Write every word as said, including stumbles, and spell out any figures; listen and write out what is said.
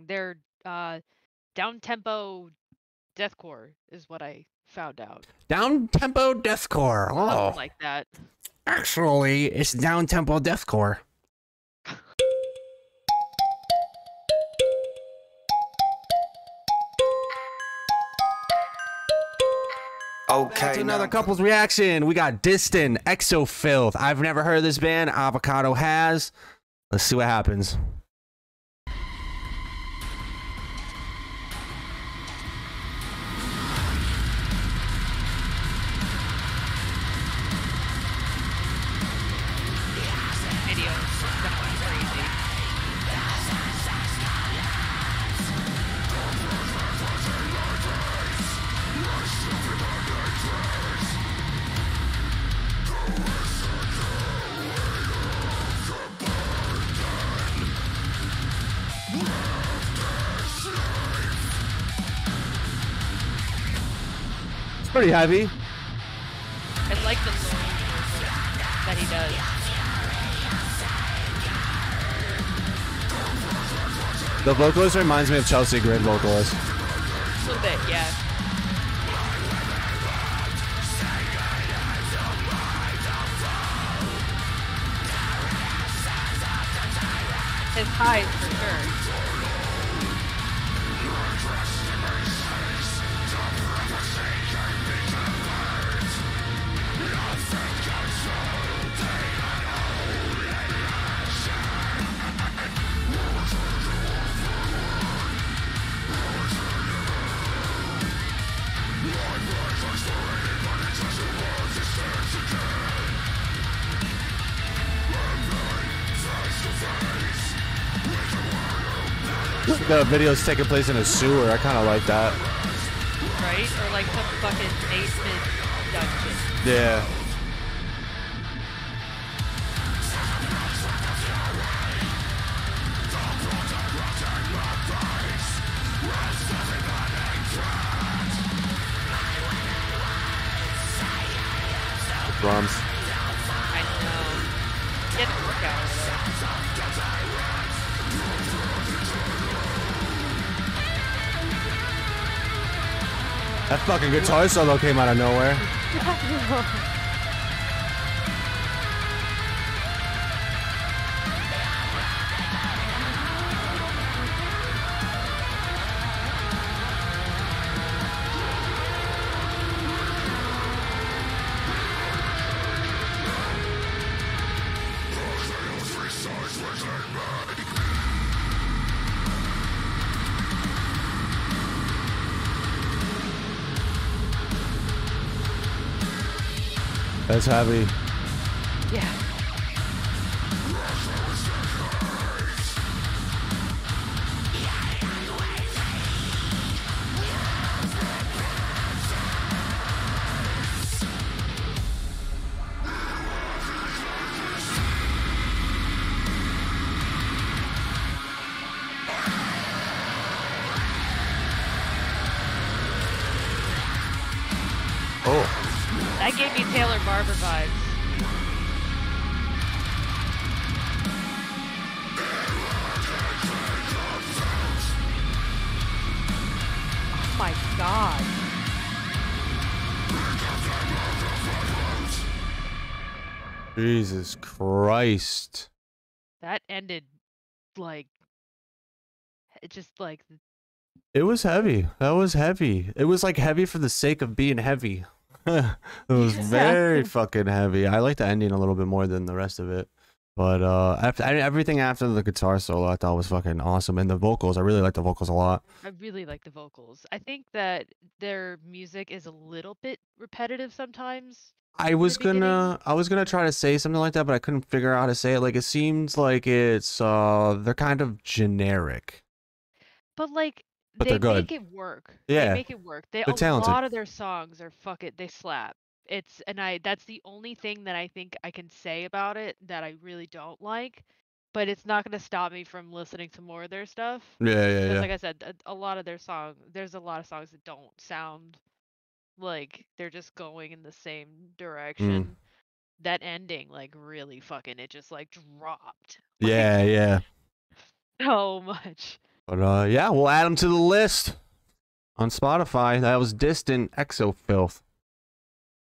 thing. They're uh, down-tempo deathcore is what I found out. Down-tempo deathcore. Something Oh. like that. Actually, it's down-tempo deathcore. Okay, Back to another now. couples reaction. We got Distant, Exofilth. I've never heard of this band. Avocado has. Let's see what happens. Video is gonna be crazy. It's pretty heavy. I like the low that he does. The vocalist reminds me of Chelsea Grin vocalist. A little bit, yeah. His highs for sure. The video's taking place in a sewer. I kind of like that. Right? Or like some fucking basement dungeon. Yeah. Drums. I know. Get a workout over there. That fucking guitar solo came out of nowhere. That's heavy. Yeah. Oh. That gave me Taylor Barber vibes. Oh my god. Jesus Christ. That ended like it just like It was heavy. That was heavy. It was like heavy for the sake of being heavy. It was very fucking heavy. I like the ending a little bit more than the rest of it. But uh, after everything after the guitar solo, I thought was fucking awesome, and the vocals. I really like the vocals a lot. I really like the vocals. I think that their music is a little bit repetitive sometimes. I was gonna, I was gonna try to say something like that, but I couldn't figure out how to say it. Like it seems like it's, uh, they're kind of generic. But like, But they they're good. make it work. Yeah, they make it work. They they're a talented. lot of their songs are fuck it. They slap. It's and I that's the only thing that I think I can say about it that I really don't like. But it's not gonna stop me from listening to more of their stuff. Yeah, yeah, Because yeah. like I said, a, a lot of their song, there's a lot of songs that don't sound like they're just going in the same direction. Mm. That ending, like really fucking, it just like dropped. Yeah, like, yeah. So much. But uh, yeah, we'll add them to the list on Spotify. That was Distant Exo Filth.